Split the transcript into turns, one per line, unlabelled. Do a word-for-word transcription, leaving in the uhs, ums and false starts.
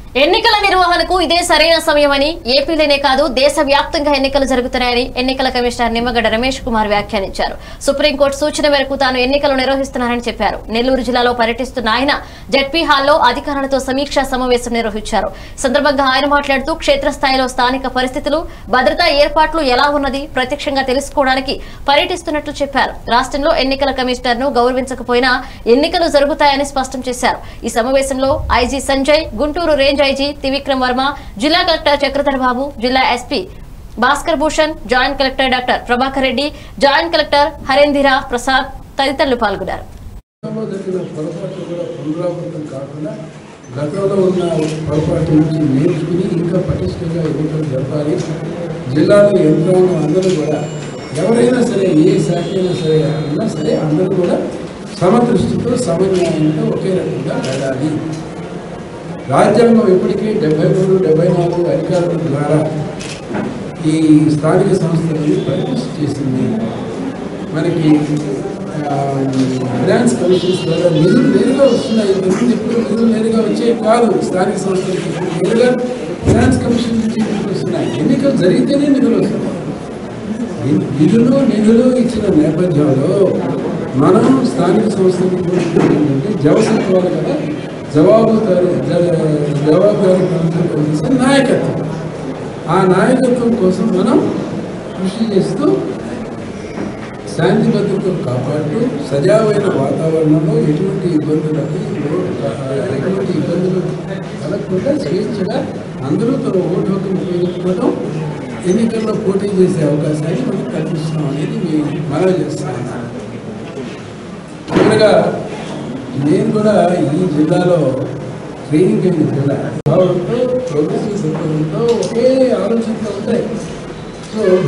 ఎన్నికల నిర్వహణకు ఇదే సరైన సమయమని ఏపీలోనే కాదు దేశవ్యాప్తంగా ఎన్నికలు జరుగుతున్నాయని ఎన్నికల కమిషనర్ నిమ్మగడ్డ రమేష్ కుమార్ వ్యాఖ్యానించారు. సుప్రీంకోర్టు సూచన మేరకు తాను ఎన్నికలు నిర్వహిస్తున్నారని చెప్పారు. నెల్లూరు జిల్లాలో పర్యటిస్తున్న ఆయన జెడ్పీ హాల్లో అధికారులతో సమీక్షా సమావేశం నిర్వహించారు. సందర్భంగా ఆయన మాట్లాడుతూ క్షేత్రస్థాయిలో స్థానిక పరిస్థితులు, భద్రతా ఏర్పాట్లు ఎలా ఉన్నది ప్రత్యక్షంగా తెలుసుకోవడానికి పర్యటిస్తున్నట్లు చెప్పారు. రాష్ట్రంలో ఎన్నికల కమిషనర్ ను గౌరవించకపోయినా ఎన్నికలు జరుగుతాయని స్పష్టం చేశారు. ఈ సమావేశంలో IG Sanjay, Guntur range IG Trivikram Varma, జిల్లా కలెక్టర్ చక్రధర్ బాబు, జిల్లా SP Bhaskar Bhushan, joint collector doctor Prabhakar Reddy, joint collector Harendra Prasad తదితరులు పాల్గొన్నారు.
గతంలో ఉన్న పొరపాటు నుంచి నేర్చుకుని ఇంకా పటిష్టంగా ఎన్నికలు జరపాలి. జిల్లాలో యంత్రాంగం అందరూ కూడా ఎవరైనా సరే ఏ శాఖ అయినా సరే ఉన్నా సరే అందరూ కూడా సమదృష్టితో సమన్వయంతో ఒకే రకంగా వెళ్ళాలి. రాజ్యాంగం ఇప్పటికీ డెబ్బై మూడు డెబ్బై నాలుగు అధికారుల ద్వారా ఈ స్థానిక సంస్థలను ప్రతిష్ఠ చేసింది. మనకి ఫైనాన్స్ కమిషన్స్ ద్వారా నిధులు నేరుగా వస్తున్నాయి. ఇంతకుముందు ఎప్పుడు నిధులు నేరుగా వచ్చే కాదు స్థానిక సంస్థలకి, నేరుగా ఫైనాన్స్ కమిషన్ నుంచి నిధులు వస్తున్నాయి. ఎన్నికలు జరిగితేనే నిధులు వస్తున్నాయి. నిధులు నిధులు ఇచ్చిన నేపథ్యంలో మనం స్థానిక సంస్థలు కోరుకుంటుంటే జవసత్వాలు కదా జవాబుదారు జవాబుదారు చేసే నాయకత్వం. ఆ నాయకత్వం కోసం మనం కృషి చేస్తూ శాంతి భద్రతలు కాపాడుతూ సజావైన వాతావరణంలో ఎటువంటి ఇబ్బందులకు ఎటువంటి ఇబ్బందులు కలగకుండా స్వేచ్ఛగా అందరూ తమ ఓటు హక్కును ఉపయోగించుకోవడం, ఎన్నికల్లో పోటీ చేసే అవకాశాన్ని మనం కల్పిస్తాం అనేది మేము మనవి చేస్తున్నాం. చివరగా నేను కూడా ఈ జిల్లాలో ట్రైనింగ్ అయిన జిల్లా కావడంతో ప్రోగ్రెసివ్ సిద్ధంతో ఒకే ఆలోచనతో ఉంటాయి. సో